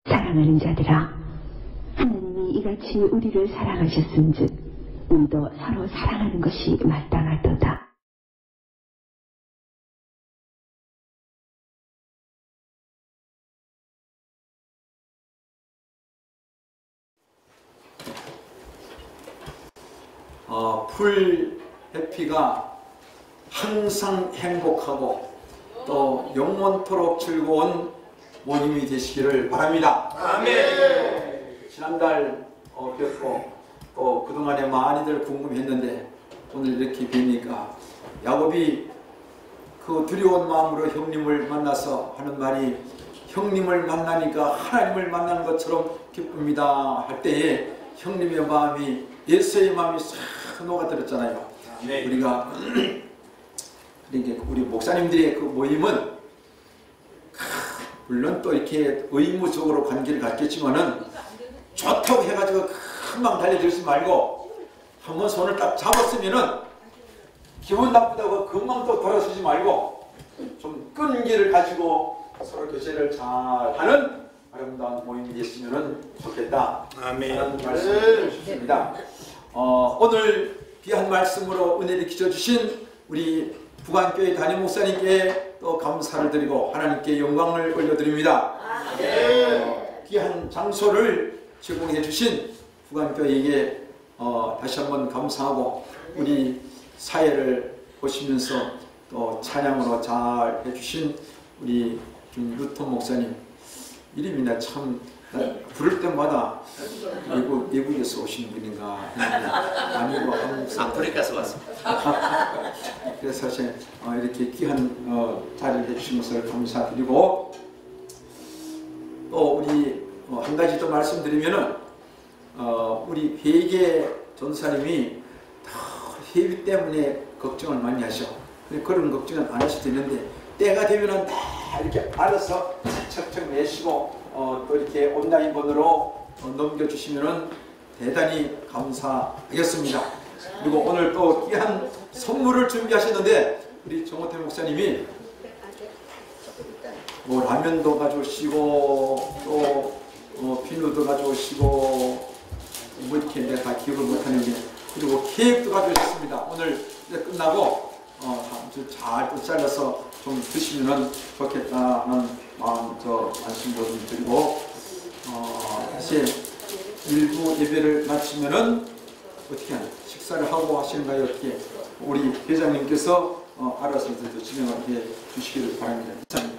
사랑하는 자들아, 하나님이 이같이 우리를 사랑하셨은즉 우리도 서로 사랑하는 것이 마땅하도다. 풀 해피가 항상 행복하고 또 영원토록 즐거운 모임이 되시기를 바랍니다. 아멘. 지난달 뵙고 또 그동안에 많이들 궁금했는데 오늘 이렇게 뵈니까 야곱이 그 두려운 마음으로 형님을 만나서 하는 말이 형님을 만나니까 하나님을 만나는 것처럼 기쁩니다 할 때에 형님의 마음이 예수의 마음이 싹 녹아들었잖아요. 네. 우리가 우리 목사님들의 그 모임은 물론 또 이렇게 의무적으로 관계를 갖겠지만은 좋다고 해가지고 금방 달려들지 말고 한번 손을 딱 잡았으면은 기분 나쁘다고 금방 또 돌아서지 말고 좀 끈기를 가지고 서로 교제를 잘 하는 아름다운 모임이 됐으면 좋겠다. 아멘. 하는 말씀을 주십니다. 오늘 귀한 말씀으로 은혜를 끼쳐주신 우리 부관교회 담임 목사님께 또 감사를 드리고 하나님께 영광을 올려드립니다. 귀한 장소를 제공해 주신 부관교회에게 다시 한번 감사하고 우리 사회를 보시면서 또 찬양으로 잘 해주신 우리 김루톤 목사님 이름이나 참 부를 때마다 외국에서 오신 분인가 아니고 아프리카에서 왔습니다. 그래서 이렇게 귀한 자리를 해주신 것을 감사드리고 또 우리 한 가지 더 말씀드리면은 우리 회계 전사님이 회비 때문에 걱정을 많이 하셔. 그런 걱정은 안 하셔도 되는데 때가 되면은 다 이렇게 알아서 척척 내시고 또 이렇게 온라인번호로 넘겨주시면은 대단히 감사하겠습니다. 그리고 오늘 또 귀한 선물을 준비하셨는데 우리 정호태 목사님이 뭐 라면도 가져오시고 또 비누도 가져오시고 뭐 이렇게 내가 다 기억을 못하는데 그리고 케이크도 가져오셨습니다. 오늘 이제 끝나고 아주 잘 또 잘라서 좀 드시면 좋겠다 하는 마음 말씀도 좀 드리고 사실 일부 예배를 마치면은 어떻게 하나 식사를 하고 하시는가요? 어떻게 우리 회장님께서 알아서 진행을 해 주시기를 바랍니다.